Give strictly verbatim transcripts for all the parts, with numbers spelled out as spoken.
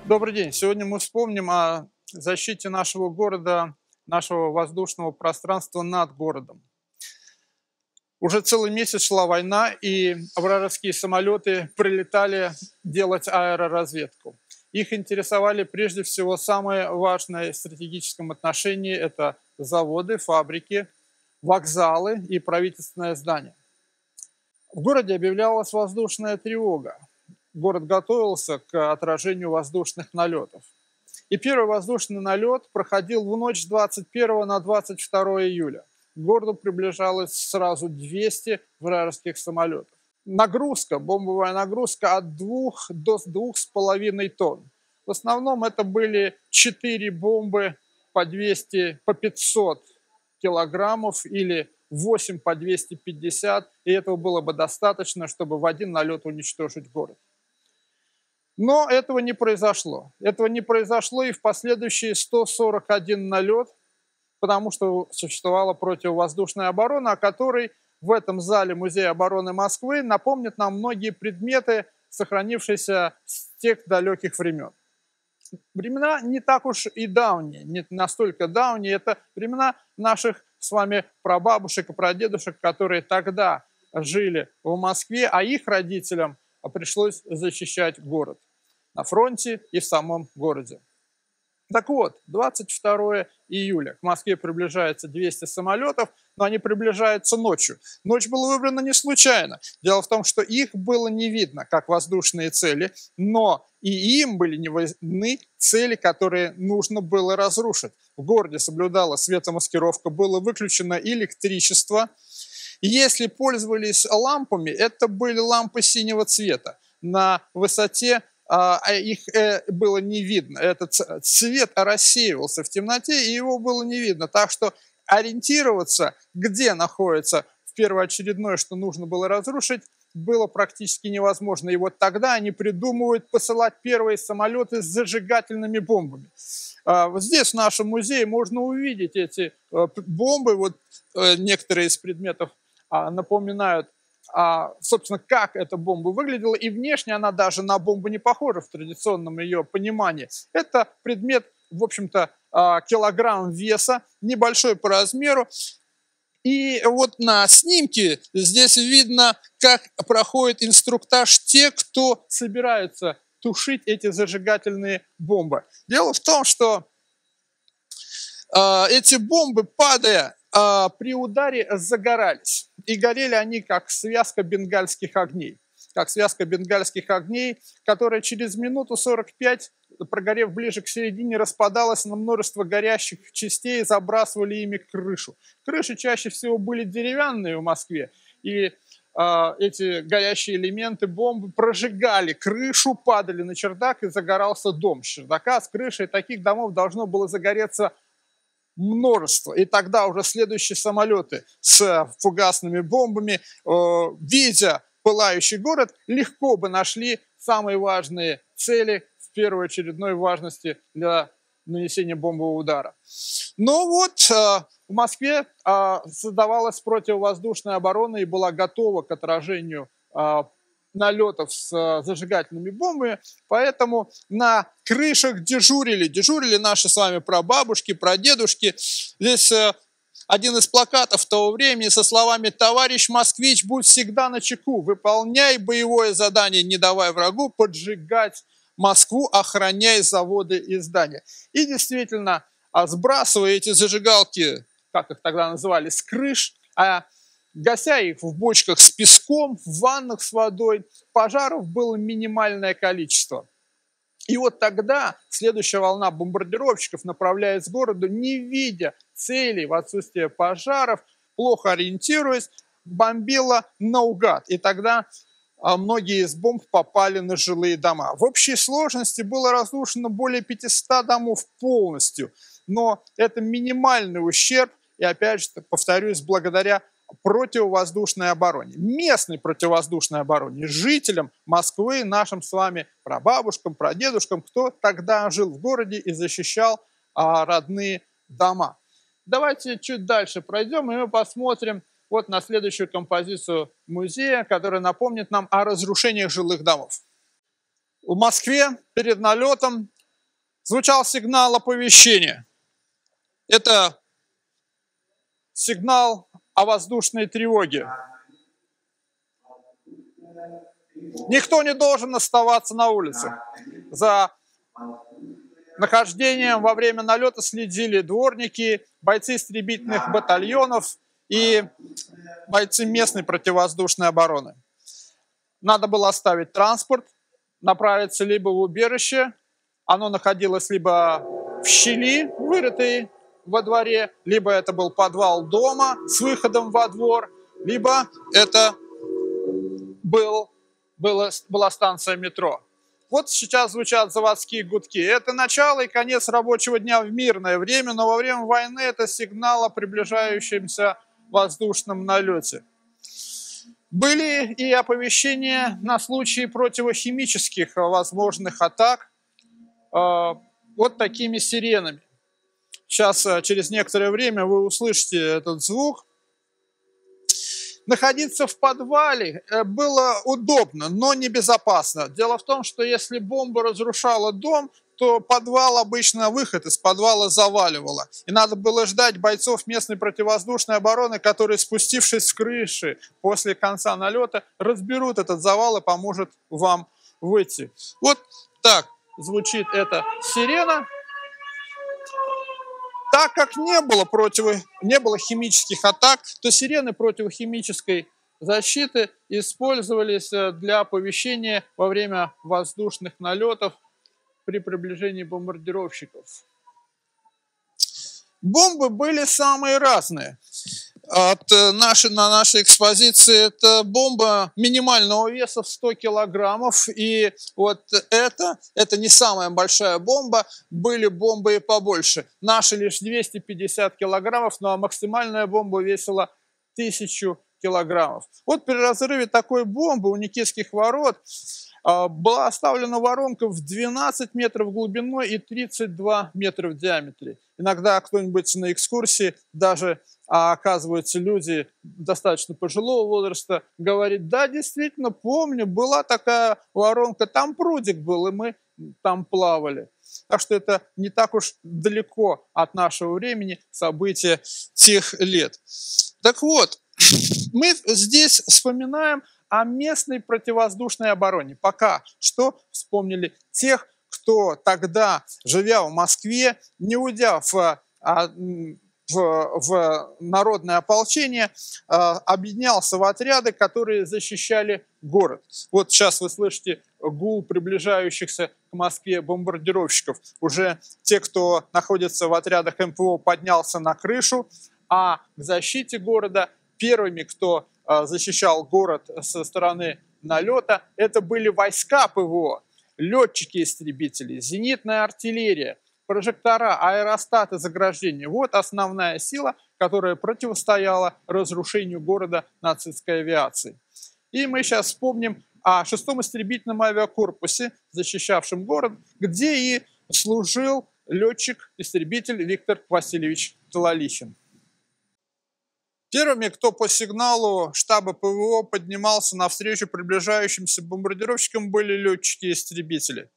Добрый день. Сегодня мы вспомним о защите нашего города, нашего воздушного пространства над городом. Уже целый месяц шла война, и вражеские самолеты прилетали делать аэроразведку. Их интересовали прежде всего самое важное в стратегическом отношении – это заводы, фабрики, вокзалы и правительственные здания. В городе объявлялась воздушная тревога. Город готовился к отражению воздушных налетов. И первый воздушный налет проходил в ночь с двадцать первого на двадцать второе июля. К городу приближалось сразу двести вражеских самолетов. Нагрузка, бомбовая нагрузка от двух до двух с половиной тонн. В основном это были четыре бомбы по двести, по пятьсот килограммов или восемь по двести пятьдесят, и этого было бы достаточно, чтобы в один налет уничтожить город. Но этого не произошло. Этого не произошло и в последующие сто сорок один налет, потому что существовала противовоздушная оборона, о которой в этом зале Музея обороны Москвы напомнят нам многие предметы, сохранившиеся с тех далеких времен. Времена не так уж и давние, не настолько давние, это времена наших с вами прабабушек и прадедушек, которые тогда жили в Москве, а их родителям пришлось защищать город на фронте и в самом городе. Так вот, двадцать второе июля к Москве приближается двести самолетов, но они приближаются ночью. Ночь была выбрана не случайно. Дело в том, что их было не видно как воздушные цели, но и им были не видны цели, которые нужно было разрушить. В городе соблюдалась светомаскировка, было выключено электричество. И если пользовались лампами, это были лампы синего цвета. На высоте а, их э, было не видно. Этот цвет рассеивался в темноте, и его было не видно. Так что ориентироваться, где находится в первоочередное, что нужно было разрушить, было практически невозможно. И вот тогда они придумывают посылать первые самолеты с зажигательными бомбами. А, вот здесь, в нашем музее, можно увидеть эти а, бомбы. Вот а, некоторые из предметов а, напоминают, а, собственно, как эта бомба выглядела. И внешне она даже на бомбу не похожа в традиционном ее понимании. Это предмет, в общем-то, а, килограмм веса, небольшой по размеру. И вот на снимке здесь видно, как проходит инструктаж тех, кто собирается тушить эти зажигательные бомбы. Дело в том, что э, эти бомбы, падая э, при ударе, загорались. И горели они как связка бенгальских огней. Как связка бенгальских огней, которая через минуту сорок пять, прогорев ближе к середине, распадалась на множество горящих частей, и забрасывали ими крышу. Крыши чаще всего были деревянные в Москве, и э, эти горящие элементы бомбы прожигали крышу, падали на чердак, и загорался дом. С чердака, с крыши таких домов должно было загореться множество. И тогда уже следующие самолеты с фугасными бомбами, э, видя пылающий город, легко бы нашли самые важные цели в первоочередной важности для нанесения бомбового удара. Но вот э, в Москве э, создавалась противовоздушная оборона и была готова к отражению э, налетов с э, зажигательными бомбами, поэтому на крышах дежурили, дежурили наши с вами прабабушки, прадедушки. Здесь э, один из плакатов того времени со словами: «Товарищ москвич, будь всегда начеку, выполняй боевое задание, не давай врагу поджигать Москву, охраняй заводы и здания». И действительно, сбрасывая эти зажигалки, как их тогда называли, с крыш, а гася их в бочках с песком, в ваннах с водой, пожаров было минимальное количество. И вот тогда следующая волна бомбардировщиков, направляясь к городу, не видя целей в отсутствие пожаров, плохо ориентируясь, бомбила наугад. И тогда а, многие из бомб попали на жилые дома. В общей сложности было разрушено более пятисот домов полностью. Но это минимальный ущерб, и опять же, повторюсь, благодаря противовоздушной обороне, местной противовоздушной обороне, жителям Москвы, нашим с вами прабабушкам, прадедушкам, кто тогда жил в городе и защищал а, родные дома. Давайте чуть дальше пройдем, и мы посмотрим вот на следующую композицию музея, которая напомнит нам о разрушениях жилых домов. В Москве перед налетом звучал сигнал оповещения. Это сигнал о воздушной тревоге. Никто не должен оставаться на улице. За нахождением во время налета следили дворники, бойцы истребительных батальонов и бойцы местной противовоздушной обороны. Надо было оставить транспорт, направиться либо в убежище, оно находилось либо в щели, вырытой во дворе, либо это был подвал дома с выходом во двор, либо это был, была, была станция метро. Вот сейчас звучат заводские гудки. Это начало и конец рабочего дня в мирное время, но во время войны это сигнал о приближающемся воздушном налете. Были и оповещения на случай противохимических возможных атак э, вот такими сиренами. Сейчас, через некоторое время, вы услышите этот звук. Находиться в подвале было удобно, но небезопасно. Дело в том, что если бомба разрушала дом, то подвал обычно, выход из подвала заваливало. И надо было ждать бойцов местной противовоздушной обороны, которые, спустившись с крыши после конца налета, разберут этот завал и поможет вам выйти. Вот так звучит эта сирена. Так как не было, против... не было химических атак, то сирены противохимической защиты использовались для оповещения во время воздушных налетов при приближении бомбардировщиков. Бомбы были самые разные. От нашей, на нашей экспозиции это бомба минимального веса в сто килограммов. И вот это, это не самая большая бомба, были бомбы и побольше. Наши лишь двести пятьдесят килограммов, ну а максимальная бомба весила тысячу килограммов. Вот при разрыве такой бомбы у Никитских ворот была оставлена воронка в двенадцать метров глубиной и тридцать два метра в диаметре. Иногда кто-нибудь на экскурсии, даже а, оказываются люди достаточно пожилого возраста, говорит: да, действительно, помню, была такая воронка, там прудик был, и мы там плавали. Так что это не так уж далеко от нашего времени события тех лет. Так вот, мы здесь вспоминаем о местной противовоздушной обороне. Пока что вспомнили тех, кто тогда, живя в Москве, не уйдя в, в, в народное ополчение, объединялся в отряды, которые защищали город. Вот сейчас вы слышите гул приближающихся к Москве бомбардировщиков. Уже те, кто находится в отрядах эм пэ о, поднялся на крышу, а к защите города первыми, кто защищал город со стороны налета, это были войска пэ вэ о, летчики-истребители, зенитная артиллерия, прожектора, аэростаты, заграждения. Вот основная сила, которая противостояла разрушению города нацистской авиации. И мы сейчас вспомним о шестом истребительном авиакорпусе, защищавшем город, где и служил летчик-истребитель Виктор Васильевич Талалихин. Первыми, кто по сигналу штаба пэ вэ о поднимался навстречу приближающимся бомбардировщикам, были летчики-истребители.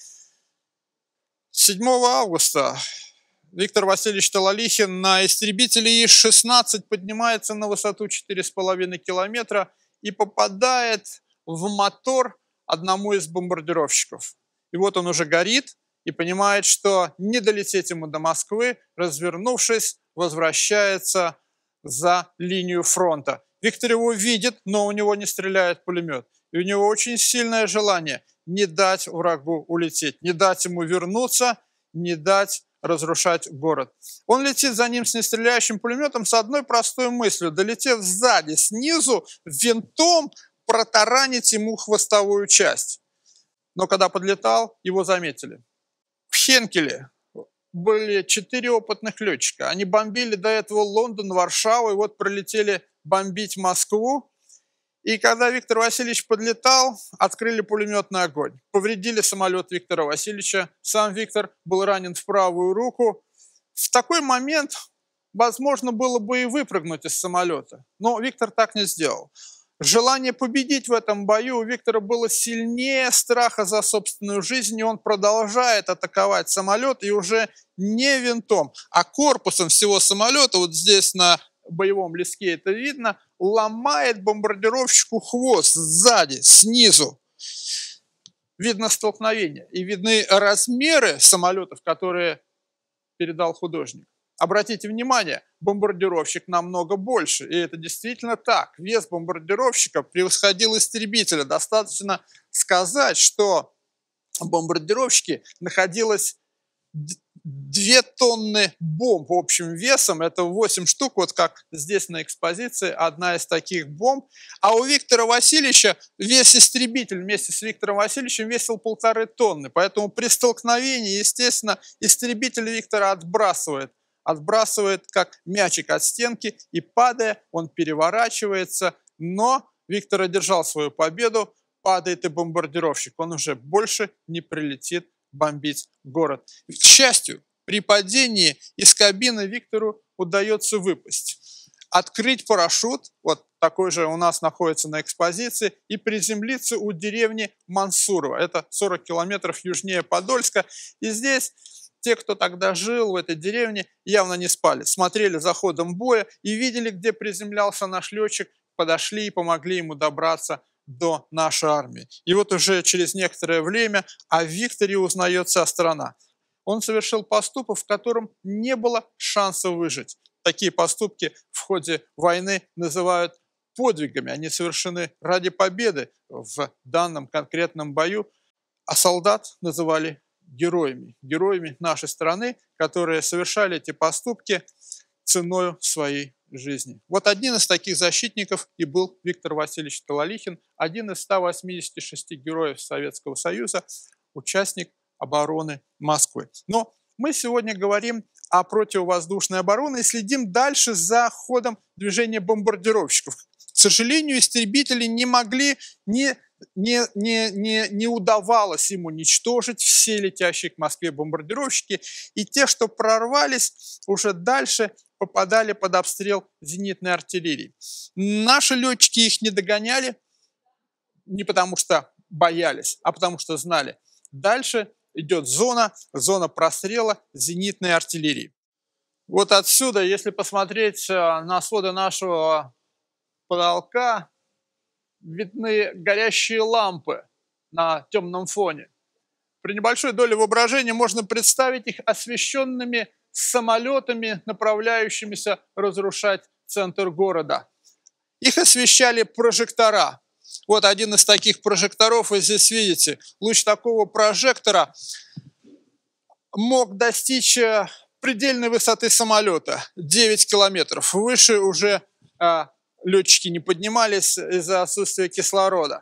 седьмого августа Виктор Васильевич Талалихин на истребителе И шестнадцать поднимается на высоту четыре с половиной километра и попадает в мотор одному из бомбардировщиков. И вот он уже горит и понимает, что не долететь ему до Москвы, развернувшись, возвращается за линию фронта. Виктор его видит, но у него не стреляет пулемет. И у него очень сильное желание не дать врагу улететь, не дать ему вернуться, не дать разрушать город. Он летит за ним с нестреляющим пулеметом с одной простой мыслью: долетев сзади, снизу, винтом протаранить ему хвостовую часть. Но когда подлетал, его заметили. В Хенкеле были четыре опытных летчика. Они бомбили до этого Лондон, Варшаву, и вот пролетели бомбить Москву. И когда Виктор Васильевич подлетал, открыли пулеметный огонь. Повредили самолет Виктора Васильевича. Сам Виктор был ранен в правую руку. В такой момент возможно было бы и выпрыгнуть из самолета. Но Виктор так не сделал. Желание победить в этом бою у Виктора было сильнее страха за собственную жизнь, и он продолжает атаковать самолет, и уже не винтом, а корпусом всего самолета, вот здесь на боевом листке это видно, ломает бомбардировщику хвост сзади, снизу. Видно столкновение, и видны размеры самолетов, которые передал художник. Обратите внимание, бомбардировщик намного больше, и это действительно так. Вес бомбардировщика превосходил истребителя. Достаточно сказать, что в бомбардировщике находилось две тонны бомб общим весом, это восемь штук, вот как здесь на экспозиции, одна из таких бомб. А у Виктора Васильевича весь истребитель вместе с Виктором Васильевичем весил полторы тонны, поэтому при столкновении, естественно, истребитель Виктора отбрасывает, отбрасывает как мячик от стенки, и падая, он переворачивается, но Виктор одержал свою победу, падает и бомбардировщик, он уже больше не прилетит бомбить город. К счастью, при падении из кабины Виктору удается выпасть, открыть парашют, вот такой же у нас находится на экспозиции, и приземлиться у деревни Мансурово. Это сорок километров южнее Подольска. И здесь те, кто тогда жил в этой деревне, явно не спали, смотрели за ходом боя и видели, где приземлялся наш летчик, подошли и помогли ему добраться до нашей армии. И вот уже через некоторое время о Викторе узнает вся страна. Он совершил поступок, в котором не было шанса выжить. Такие поступки в ходе войны называют подвигами. Они совершены ради победы в данном конкретном бою, а солдат называли героями. Героями нашей страны, которые совершали эти поступки ценой своей жизни. Вот один из таких защитников и был Виктор Васильевич Талалихин, один из ста восьмидесяти шести героев Советского Союза, участник обороны Москвы. Но мы сегодня говорим о противовоздушной обороне и следим дальше за ходом движения бомбардировщиков. К сожалению, истребители не могли, не, не, не, не, не удавалось им уничтожить все летящие к Москве бомбардировщики, и те, что прорвались уже дальше, попадали под обстрел зенитной артиллерии. Наши летчики их не догоняли, не потому что боялись, а потому что знали. Дальше идет зона, зона прострела зенитной артиллерии. Вот отсюда, если посмотреть на своды нашего потолка, видны горящие лампы на темном фоне. При небольшой доле воображения можно представить их освещенными самолетами, направляющимися разрушать центр города. Их освещали прожектора. Вот один из таких прожекторов вы здесь видите. Луч такого прожектора мог достичь предельной высоты самолета – девять километров. Выше уже а, летчики не поднимались из-за отсутствия кислорода.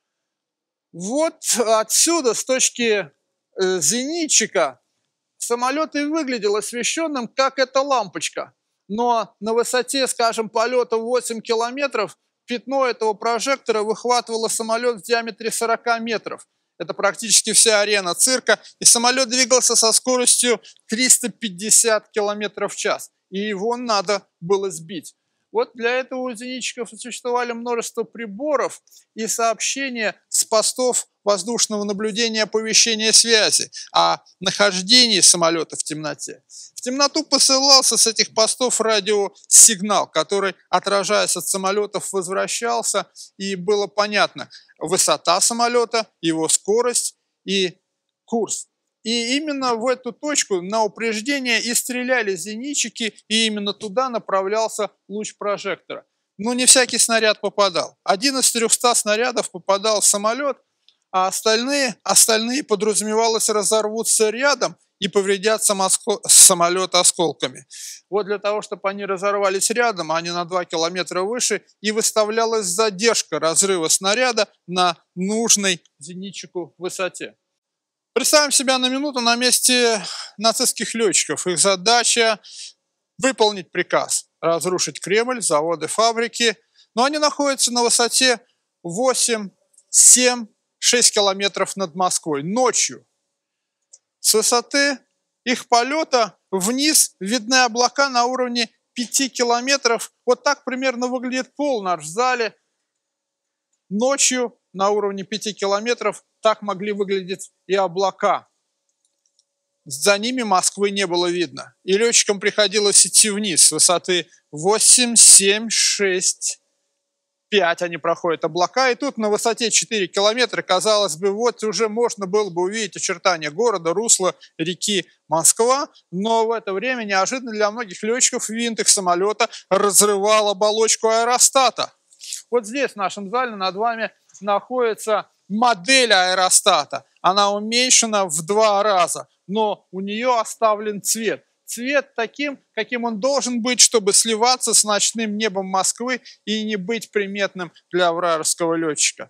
Вот отсюда, с точки э, зенитчика, самолет и выглядел освещенным, как эта лампочка. Но на высоте, скажем, полета восемь километров пятно этого прожектора выхватывало самолет в диаметре сорок метров. Это практически вся арена цирка. И самолет двигался со скоростью триста пятьдесят километров в час. И его надо было сбить. Вот для этого у зенитчиков существовали множество приборов и сообщения с постов воздушного наблюдения, оповещения связи о нахождении самолета в темноте. В темноту посылался с этих постов радиосигнал, который, отражаясь от самолетов, возвращался, и было понятно высота самолета, его скорость и курс. И именно в эту точку на упреждение и стреляли зенитчики, и именно туда направлялся луч прожектора. Но не всякий снаряд попадал. Один из трехсот снарядов попадал в самолет, а остальные, остальные подразумевалось, разорвутся рядом и повредят самолет осколками. Вот для того, чтобы они разорвались рядом, а не на два километра выше, и выставлялась задержка разрыва снаряда на нужной зенитчику высоте. Представим себя на минуту на месте нацистских летчиков. Их задача выполнить приказ, разрушить Кремль, заводы, фабрики. Но они находятся на высоте восемь, семь, шесть километров над Москвой ночью. С высоты их полета вниз видны облака на уровне пяти километров. Вот так примерно выглядит пол наш в зале. Ночью на уровне пяти километров так могли выглядеть и облака. За ними Москвы не было видно. И летчикам приходилось идти вниз с высоты восемь, семь, шесть, пять они проходят облака. И тут на высоте четыре километра, казалось бы, вот уже можно было бы увидеть очертания города, русло реки Москва. Но в это время неожиданно для многих летчиков винт их самолета разрывал оболочку аэростата. Вот здесь в нашем зале над вами находится модель аэростата. Она уменьшена в два раза, но у нее оставлен цвет. Цвет таким, каким он должен быть, чтобы сливаться с ночным небом Москвы и не быть приметным для вражеского летчика.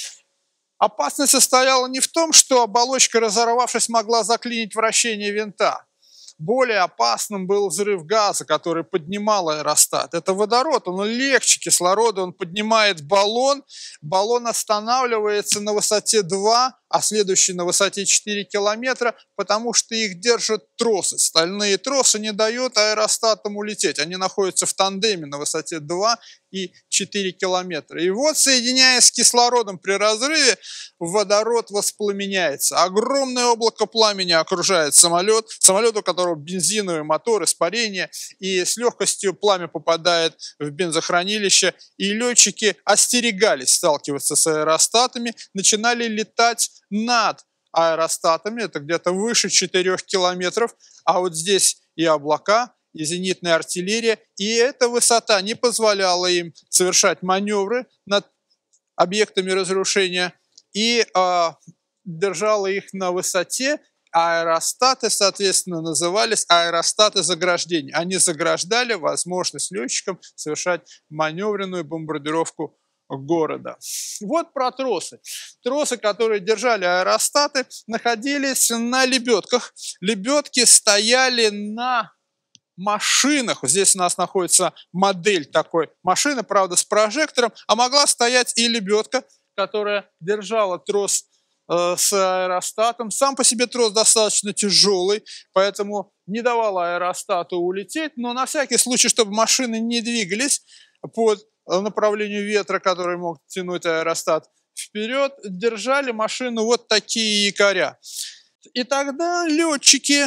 Опасность состояла не в том, что оболочка, разорвавшись, могла заклинить вращение винта. Более опасным был взрыв газа, который поднимал аэростат. Это водород, он легче кислорода, он поднимает баллон. Баллон останавливается на высоте два, а следующий на высоте четыре километра, потому что их держат тросы. Стальные тросы не дают аэростатам улететь. Они находятся в тандеме на высоте два и четыре километра. И вот, соединяясь с кислородом при разрыве, водород воспламеняется. Огромное облако пламени окружает самолет, самолет, у которого бензиновый мотор, испарение, и с легкостью пламя попадает в бензохранилище, и летчики остерегались сталкиваться с аэростатами, начинали летать над аэростатами, это где-то выше четырёх километров, а вот здесь и облака, и зенитная артиллерия, и эта высота не позволяла им совершать маневры над объектами разрушения и э, держала их на высоте. Аэростаты, соответственно, назывались аэростаты заграждения. Они заграждали возможность летчикам совершать маневренную бомбардировку города. Вот про тросы. Тросы, которые держали аэростаты, находились на лебедках. Лебедки стояли на машинах. Здесь у нас находится модель такой машины, правда, с прожектором, а могла стоять и лебедка, которая держала трос э, с аэростатом. Сам по себе трос достаточно тяжелый, поэтому не давал аэростату улететь, но на всякий случай, чтобы машины не двигались под направлению ветра, который мог тянуть аэростат вперед, держали машину вот такие якоря. И тогда летчики,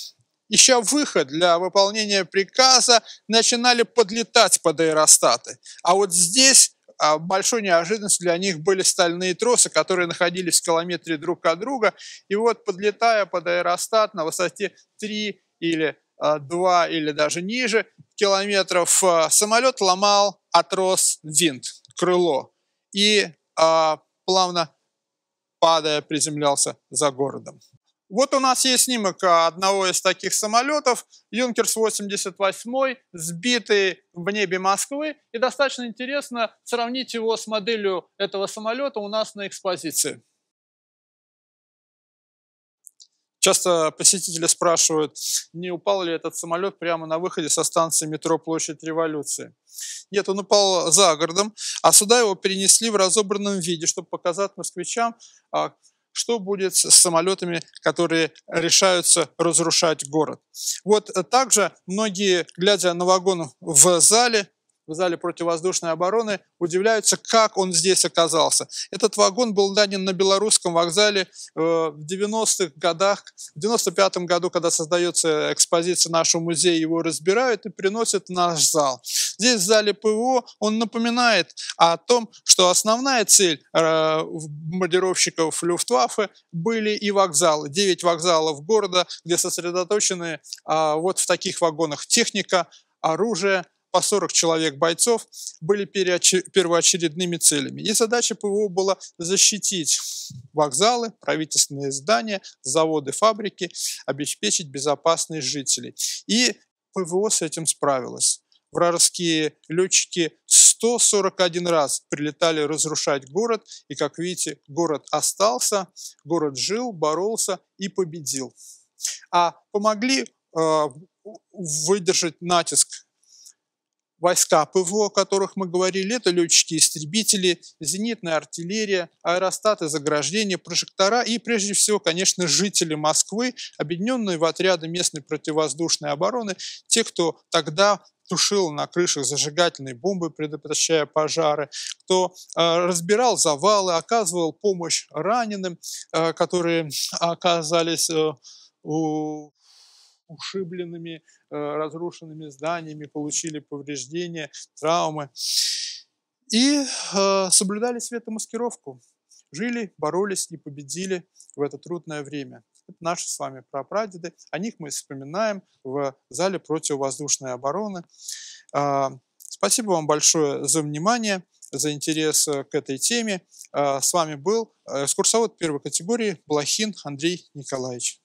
ища выход для выполнения приказа, начинали подлетать под аэростаты. А вот здесь большой неожиданностью для них были стальные тросы, которые находились в километре друг от друга. И вот, подлетая под аэростат на высоте три или два или даже ниже километров, самолет ломал отрос винт, крыло, и а, плавно падая приземлялся за городом. Вот у нас есть снимок одного из таких самолетов, Юнкерс восемьдесят восемь, сбитый в небе Москвы. И достаточно интересно сравнить его с моделью этого самолета у нас на экспозиции. Часто посетители спрашивают, не упал ли этот самолет прямо на выходе со станции метро Площадь Революции. Нет, он упал за городом, а сюда его перенесли в разобранном виде, чтобы показать москвичам, что будет с самолетами, которые решаются разрушать город. Вот также многие, глядя на вагон в зале, в зале противовоздушной обороны, удивляются, как он здесь оказался. Этот вагон был найден на Белорусском вокзале в девяностых годах. В девяносто пятом году, когда создается экспозиция нашего музея, его разбирают и приносят в наш зал. Здесь, в зале ПВО, он напоминает о том, что основная цель бомбардировщиков Люфтваффе были и вокзалы. Девять вокзалов города, где сосредоточены вот в таких вагонах техника, оружие, по сорок человек бойцов, были первоочередными целями. И задача ПВО была защитить вокзалы, правительственные здания, заводы, фабрики, обеспечить безопасность жителей. И ПВО с этим справилось. Вражеские летчики сто сорок один раз прилетали разрушать город, и, как видите, город остался, город жил, боролся и победил. А помогли э, выдержать натиск войска ПВО, о которых мы говорили, это летчики-истребители, зенитная артиллерия, аэростаты, заграждения, прожектора и, прежде всего, конечно, жители Москвы, объединенные в отряды местной противовоздушной обороны, те, кто тогда тушил на крышах зажигательные бомбы, предотвращая пожары, кто э, разбирал завалы, оказывал помощь раненым, э, которые оказались э, у, ушибленными, э, разрушенными зданиями, получили повреждения, травмы. И э, соблюдали светомаскировку. Жили, боролись и победили в это трудное время. Это наши с вами прапрадеды. О них мы вспоминаем в зале противовоздушной обороны. Спасибо вам большое за внимание, за интерес к этой теме. С вами был экскурсовод первой категории Блохин Андрей Николаевич.